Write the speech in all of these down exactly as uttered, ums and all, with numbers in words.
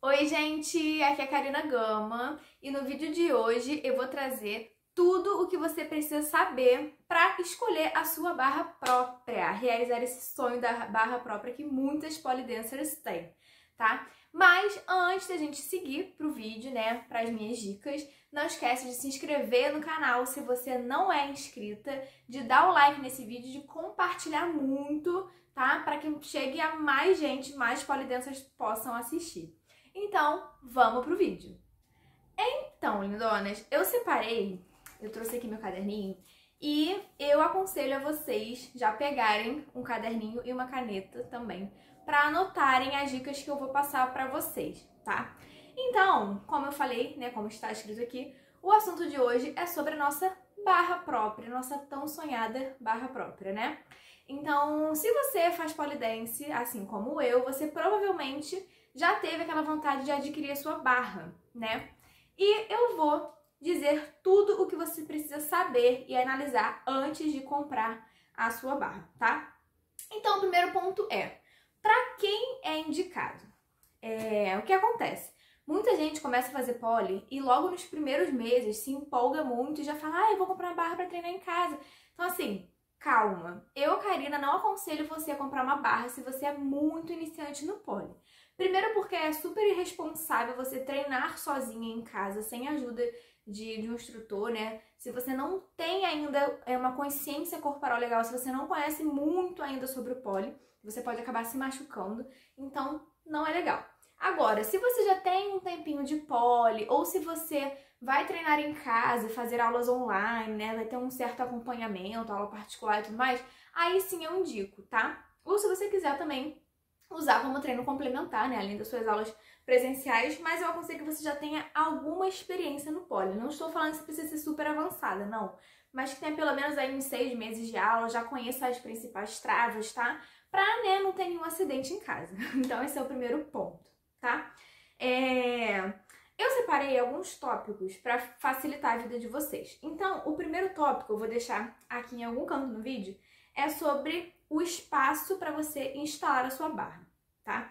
Oi gente, aqui é a Karina Gama e no vídeo de hoje eu vou trazer tudo o que você precisa saber para escolher a sua barra própria, realizar esse sonho da barra própria que muitas pole dancers têm, tá? Mas antes da gente seguir pro vídeo, né, para as minhas dicas, não esquece de se inscrever no canal se você não é inscrita, de dar o like nesse vídeo, de compartilhar muito, tá? Para que chegue a mais gente, mais pole dancers possam assistir. Então, vamos pro vídeo. Então, lindonas, eu separei, eu trouxe aqui meu caderninho e eu aconselho a vocês já pegarem um caderninho e uma caneta também para anotarem as dicas que eu vou passar para vocês, tá? Então, como eu falei, né, como está escrito aqui, o assunto de hoje é sobre a nossa barra própria, nossa tão sonhada barra própria, né? Então, se você faz pole dance, assim como eu, você provavelmente já teve aquela vontade de adquirir a sua barra, né? E eu vou dizer tudo o que você precisa saber e analisar antes de comprar a sua barra, tá? Então, o primeiro ponto é, para quem é indicado? É, o que acontece? Muita gente começa a fazer pole e logo nos primeiros meses se empolga muito e já fala, ah, eu vou comprar uma barra para treinar em casa. Então, assim, calma. Eu, Karina, não aconselho você a comprar uma barra se você é muito iniciante no pole. Primeiro porque é super irresponsável você treinar sozinha em casa, sem ajuda de, de um instrutor, né? Se você não tem ainda é, uma consciência corporal legal, se você não conhece muito ainda sobre o pole, você pode acabar se machucando, então não é legal. Agora, se você já tem um tempinho de pole, ou se você vai treinar em casa, fazer aulas online, né? Vai ter um certo acompanhamento, aula particular e tudo mais, aí sim eu indico, tá? Ou se você quiser também usar como treino complementar, né, além das suas aulas presenciais, mas eu aconselho que você já tenha alguma experiência no pole. Não estou falando que você precisa ser super avançada, não, mas que tenha pelo menos aí uns seis meses de aula, já conheça as principais travas, tá? Pra, né, não ter nenhum acidente em casa. Então esse é o primeiro ponto, tá? É... Eu separei alguns tópicos para facilitar a vida de vocês. Então, o primeiro tópico, eu vou deixar aqui em algum canto no vídeo, é sobre o espaço para você instalar a sua barra, tá?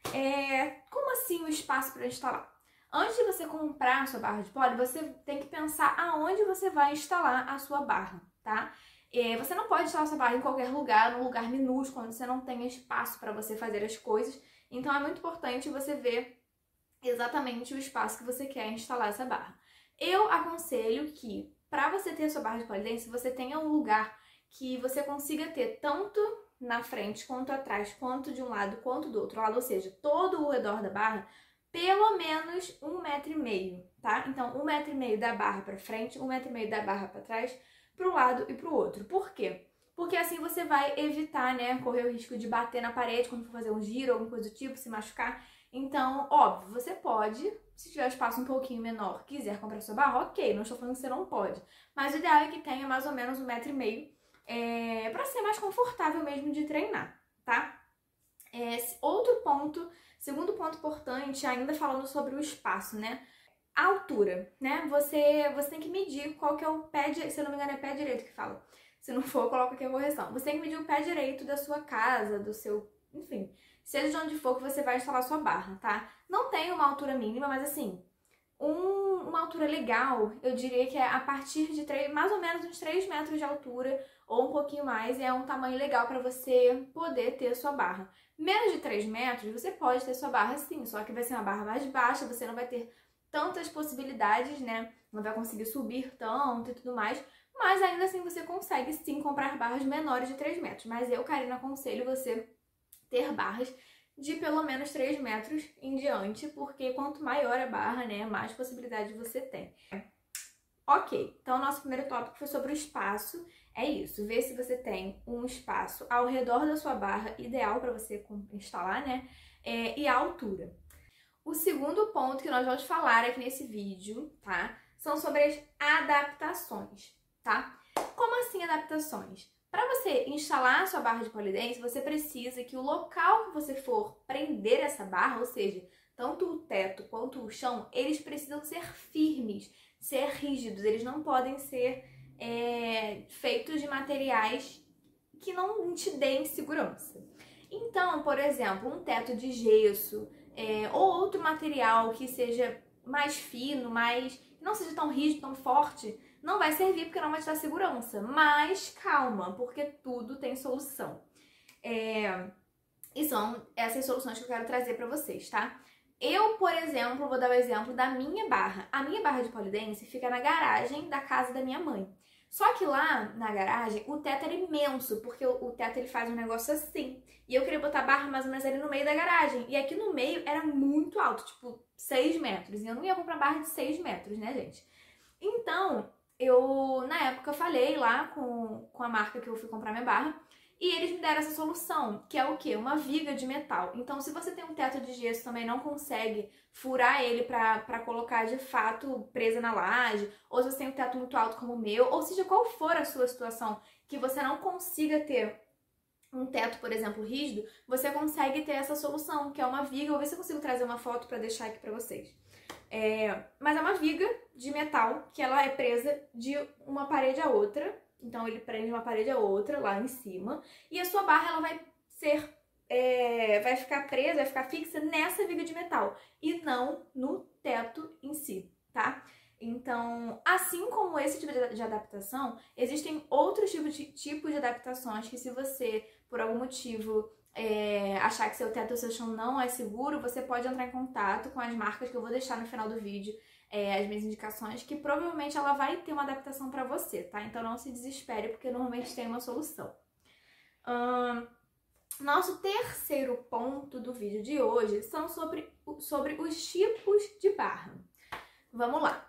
É, como assim o espaço para instalar? Antes de você comprar a sua barra de pole, você tem que pensar aonde você vai instalar a sua barra, tá? É, você não pode instalar a sua barra em qualquer lugar, num lugar minúsculo, onde você não tem espaço para você fazer as coisas. Então é muito importante você ver exatamente o espaço que você quer instalar essa barra. Eu aconselho que, para você ter a sua barra de pole dance, você tenha um lugar que você consiga ter tanto na frente, quanto atrás, quanto de um lado, quanto do outro lado, ou seja, todo o redor da barra, pelo menos um metro e meio, tá? Então, um metro e meio da barra para frente, um metro e meio da barra para trás, para um lado e para o outro. Por quê? Porque assim você vai evitar, né, correr o risco de bater na parede quando for fazer um giro ou alguma coisa do tipo, se machucar. Então, óbvio, você pode, se tiver espaço um pouquinho menor, quiser comprar sua barra, ok, não estou falando que você não pode. Mas o ideal é que tenha mais ou menos um metro e meio, É, para ser mais confortável mesmo de treinar, tá? É, outro ponto, segundo ponto importante, ainda falando sobre o espaço, né? A altura, né? Você, você tem que medir qual que é o pé direito, se eu não me engano é pé direito que fala. Se não for, coloca aqui a correção. Você tem que medir o pé direito da sua casa, do seu, enfim, seja de onde for que você vai instalar sua barra, tá? Não tem uma altura mínima, mas assim, um, uma altura legal, eu diria que é a partir de três, mais ou menos uns três metros de altura, ou um pouquinho mais, é um tamanho legal para você poder ter a sua barra. Menos de três metros, você pode ter sua barra sim, só que vai ser uma barra mais baixa, você não vai ter tantas possibilidades, né? Não vai conseguir subir tanto e tudo mais, mas ainda assim você consegue sim comprar barras menores de três metros. Mas eu, Karina, aconselho você ter barras de pelo menos três metros em diante, porque quanto maior a barra, né, mais possibilidade você tem. Ok, então o nosso primeiro tópico foi sobre o espaço. É isso, ver se você tem um espaço ao redor da sua barra ideal para você instalar, né? É, e a altura. O segundo ponto que nós vamos falar aqui nesse vídeo, tá? São sobre as adaptações, tá? Como assim adaptações? Para você instalar a sua barra de pole dance, você precisa que o local que você for prender essa barra, ou seja, tanto o teto quanto o chão, eles precisam ser firmes, ser rígidos, eles não podem ser é, feitos de materiais que não te deem segurança. Então, por exemplo, um teto de gesso, é, ou outro material que seja mais fino, mais não seja tão rígido, tão forte, não vai servir porque não vai te dar segurança. Mas calma, porque tudo tem solução. É, e são essas soluções que eu quero trazer pra vocês, tá? Eu, por exemplo, vou dar o exemplo da minha barra. A minha barra de polidense fica na garagem da casa da minha mãe. Só que lá na garagem o teto era imenso, porque o teto ele faz um negócio assim. E eu queria botar a barra mais ou menos ali no meio da garagem. E aqui no meio era muito alto, tipo seis metros. E eu não ia comprar barra de seis metros, né, gente? Então, eu na época falei lá com, com a marca que eu fui comprar minha barra. E eles me deram essa solução, que é o quê? Uma viga de metal. Então, se você tem um teto de gesso também não consegue furar ele pra, pra colocar de fato presa na laje, ou se você tem um teto muito alto como o meu, ou seja, qual for a sua situação, que você não consiga ter um teto, por exemplo, rígido, você consegue ter essa solução, que é uma viga. Vou ver se eu consigo trazer uma foto pra deixar aqui pra vocês. É, mas é uma viga de metal, que ela é presa de uma parede a outra. Então, ele prende uma parede a outra lá em cima. E a sua barra, ela vai ser... É, vai ficar presa, vai ficar fixa nessa viga de metal. E não no teto em si, tá? Então, assim como esse tipo de, de adaptação, existem outros tipos de, tipos de adaptações que se você, por algum motivo, é, achar que seu teto ou seu chão não é seguro, você pode entrar em contato com as marcas que eu vou deixar no final do vídeo. É, as minhas indicações, que provavelmente ela vai ter uma adaptação para você, tá? Então não se desespere, porque normalmente tem uma solução. Hum, nosso terceiro ponto do vídeo de hoje são sobre, sobre os tipos de barra. Vamos lá.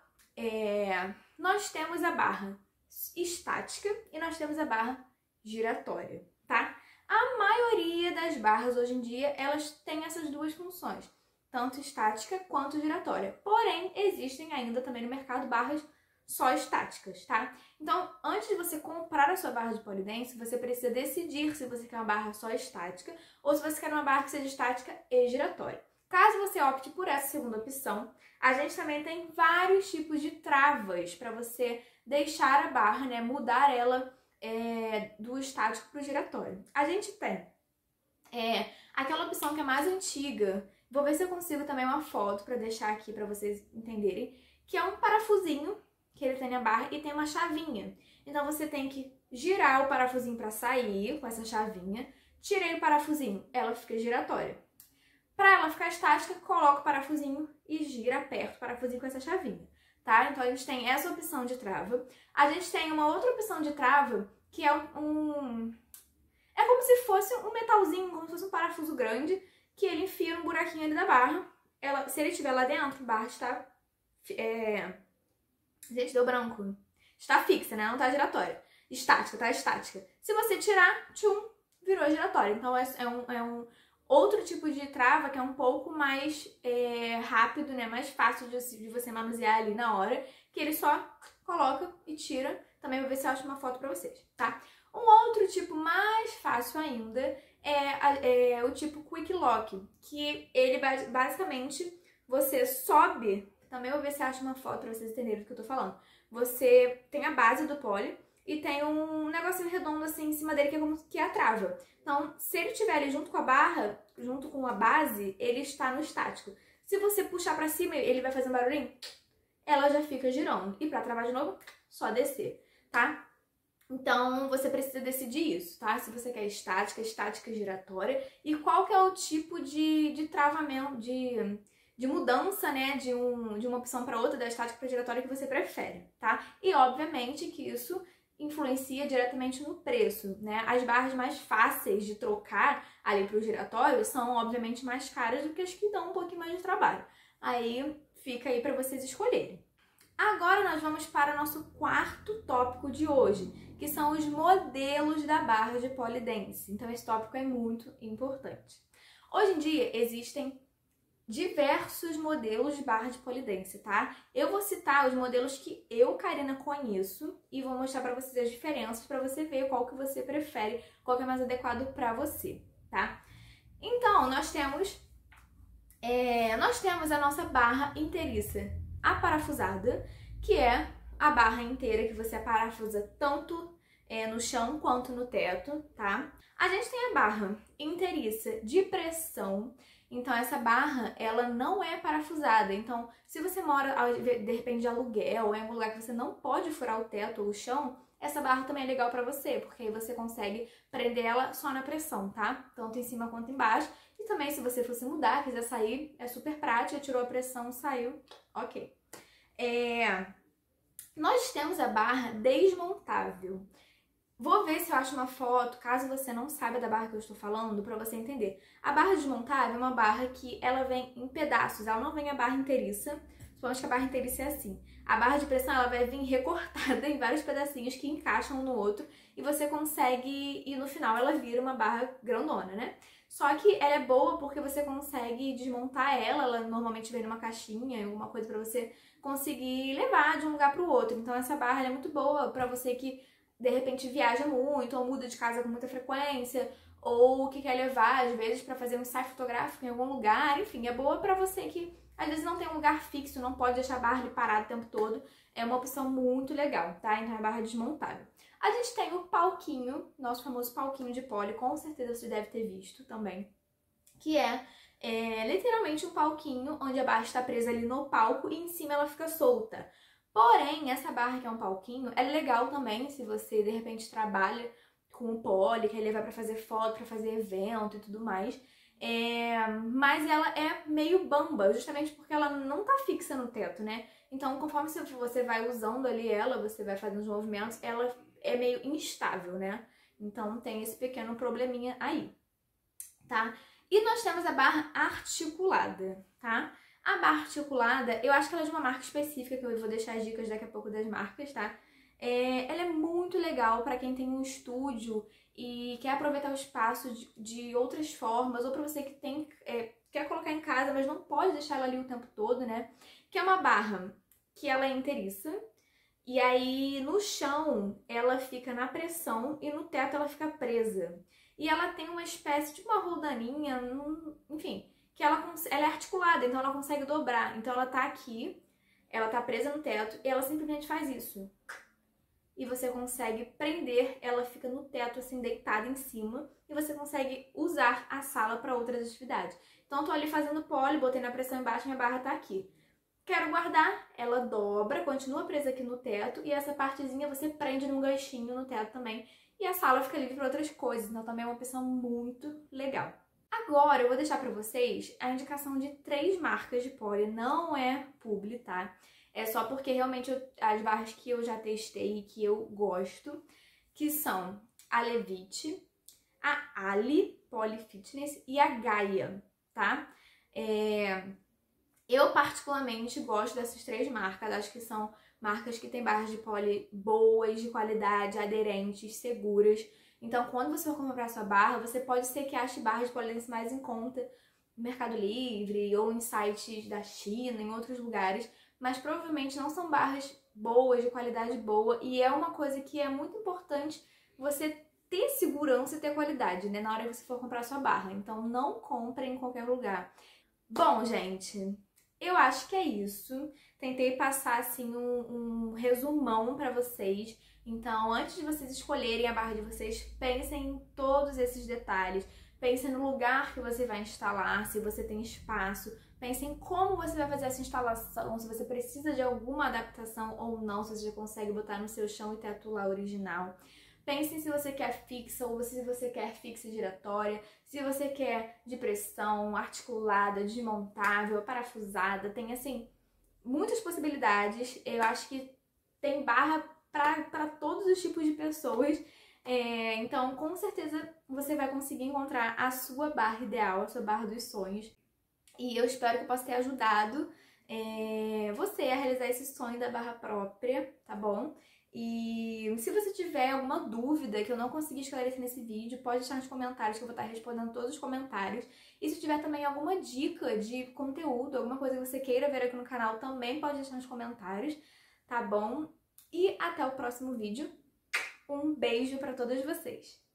É, nós temos a barra estática e nós temos a barra giratória, tá? A maioria das barras hoje em dia, elas têm essas duas funções, tanto estática quanto giratória. Porém, existem ainda também no mercado barras só estáticas, tá? Então, antes de você comprar a sua barra de polidense, você precisa decidir se você quer uma barra só estática ou se você quer uma barra que seja estática e giratória. Caso você opte por essa segunda opção, a gente também tem vários tipos de travas para você deixar a barra, né, mudar ela é, do estático para o giratório. A gente tem é, aquela opção que é mais antiga. Vou ver se eu consigo também uma foto para deixar aqui para vocês entenderem, que é um parafusinho que ele tem na barra e tem uma chavinha. Então você tem que girar o parafusinho para sair com essa chavinha. Tirei o parafusinho, ela fica giratória. Para ela ficar estática, coloca o parafusinho e gira, aperta o parafusinho com essa chavinha, tá? Então a gente tem essa opção de trava. A gente tem uma outra opção de trava que é um... é como se fosse um metalzinho, como se fosse um parafuso grande, que ele enfia no buraquinho ali da barra. Ela, se ele estiver lá dentro, a barra está... É... Gente, deu branco. Está fixa, né? Não está giratória. Estática, tá estática. Se você tirar, tchum, virou giratória. Então é, é, um, é um outro tipo de trava que é um pouco mais é, rápido, né? Mais fácil de, de você manusear ali na hora. Que ele só coloca e tira. Também vou ver se eu acho uma foto pra vocês, tá? Um outro tipo mais fácil ainda é, é o tipo Quick Lock, que ele basicamente você sobe, também vou ver se acha uma foto pra vocês entenderem do que eu tô falando. Você tem a base do poly e tem um negocinho redondo assim em cima dele que é como que é a trava. Então, se ele estiver ali junto com a barra, junto com a base, ele está no estático. Se você puxar pra cima, ele vai fazer um barulhinho, ela já fica girando. E pra travar de novo, só descer, tá? Então, você precisa decidir isso, tá? Se você quer estática, estática giratória e qual que é o tipo de, de travamento, de, de mudança, né, de, um, de uma opção para outra, da estática para giratória que você prefere, tá? E, obviamente, que isso influencia diretamente no preço, né? As barras mais fáceis de trocar ali para o giratório são, obviamente, mais caras do que as que dão um pouquinho mais de trabalho. Aí, fica aí para vocês escolherem. Agora nós vamos para o nosso quarto tópico de hoje, que são os modelos da barra de polidense. Então esse tópico é muito importante. Hoje em dia existem diversos modelos de barra de polidense, tá? Eu vou citar os modelos que eu, Karina, conheço e vou mostrar para vocês as diferenças para você ver qual que você prefere, qual que é mais adequado para você, tá? Então, nós temos, é, nós temos a nossa barra inteiriça aparafusada, que é a barra inteira que você aparafusa tanto é, no chão quanto no teto, tá? A gente tem a barra inteiriça de pressão. Então essa barra, ela não é parafusada. Então, se você mora de repente de aluguel ou em algum lugar que você não pode furar o teto ou o chão, essa barra também é legal pra você, porque aí você consegue prender ela só na pressão, tá? Tanto em cima quanto embaixo. E também se você fosse mudar, quiser sair, é super prática, tirou a pressão, saiu, ok. É... Nós temos a barra desmontável. Vou ver se eu acho uma foto, caso você não saiba da barra que eu estou falando, pra você entender. A barra desmontável é uma barra que ela vem em pedaços, ela não vem a barra inteiriça. Supomos que a barra inteiriça é assim. A barra de pressão ela vai vir recortada em vários pedacinhos que encaixam um no outro e você consegue, e no final ela vira uma barra grandona, né? Só que ela é boa porque você consegue desmontar ela, ela normalmente vem numa caixinha, alguma coisa pra você conseguir levar de um lugar pro outro. Então essa barra ela é muito boa pra você que de repente viaja muito ou muda de casa com muita frequência ou que quer levar às vezes pra fazer um ensaio fotográfico em algum lugar, enfim, é boa pra você que às vezes não tem um lugar fixo, não pode deixar a barra ali parada o tempo todo. É uma opção muito legal, tá? Então é a barra desmontável. A gente tem o palquinho, nosso famoso palquinho de poli, com certeza você deve ter visto também. Que é, é literalmente um palquinho onde a barra está presa ali no palco e em cima ela fica solta. Porém, essa barra que é um palquinho, é legal também se você de repente trabalha com o poli, quer levar pra fazer foto, pra fazer evento e tudo mais. É, mas ela é meio bamba, justamente porque ela não tá fixa no teto, né? Então, conforme você vai usando ali ela, você vai fazendo os movimentos, ela é meio instável, né? Então, tem esse pequeno probleminha aí, tá? E nós temos a barra articulada, tá? A barra articulada, eu acho que ela é de uma marca específica, que eu vou deixar as dicas daqui a pouco das marcas, tá? É, ela é muito legal para quem tem um estúdio e quer aproveitar o espaço de, de outras formas, ou para você que tem, é, quer colocar em casa, mas não pode deixar ela ali o tempo todo, né? Que é uma barra que ela é inteiriça, e aí no chão ela fica na pressão e no teto ela fica presa. E ela tem uma espécie de uma roldaninha, enfim, que ela, ela é articulada, então ela consegue dobrar. Então ela tá aqui, ela tá presa no teto e ela simplesmente faz isso. E você consegue prender, ela fica no teto assim, deitada em cima, e você consegue usar a sala para outras atividades. Então eu tô ali fazendo poli, botei na pressão embaixo e minha barra tá aqui. Quero guardar, ela dobra, continua presa aqui no teto, e essa partezinha você prende num ganchinho no teto também, e a sala fica livre para outras coisas, então também é uma opção muito legal. Agora eu vou deixar para vocês a indicação de três marcas de poli, não é publi, tá? É só porque realmente eu, as barras que eu já testei e que eu gosto, que são a Levite, a Ali Poli Fitness e a Gaia, tá? É... Eu particularmente gosto dessas três marcas, acho que são marcas que têm barras de poli boas, de qualidade, aderentes, seguras. Então, quando você for comprar sua barra, você pode ser que ache barras de poli mais em conta no Mercado Livre ou em sites da China, em outros lugares, mas provavelmente não são barras boas, de qualidade boa, e é uma coisa que é muito importante você ter segurança e ter qualidade, né, na hora que você for comprar sua barra. Então, não compre em qualquer lugar. Bom, gente, eu acho que é isso. Tentei passar, assim, um, um resumão pra vocês. Então, antes de vocês escolherem a barra de vocês, pensem em todos esses detalhes. Pensem no lugar que você vai instalar, se você tem espaço. Pensem em como você vai fazer essa instalação, se você precisa de alguma adaptação ou não, se você já consegue botar no seu chão e teto lá original. Pensem se você quer fixa ou se você quer fixa giratória, se você quer de pressão, articulada, desmontável, parafusada. Tem, assim, muitas possibilidades. Eu acho que tem barra para todos os tipos de pessoas. É, então, com certeza, você vai conseguir encontrar a sua barra ideal, a sua barra dos sonhos. E eu espero que eu possa ter ajudado é, você a realizar esse sonho da barra própria, tá bom? E se você tiver alguma dúvida que eu não consegui esclarecer nesse vídeo, pode deixar nos comentários que eu vou estar respondendo todos os comentários. E se tiver também alguma dica de conteúdo, alguma coisa que você queira ver aqui no canal, também pode deixar nos comentários, tá bom? E até o próximo vídeo. Um beijo pra todas vocês!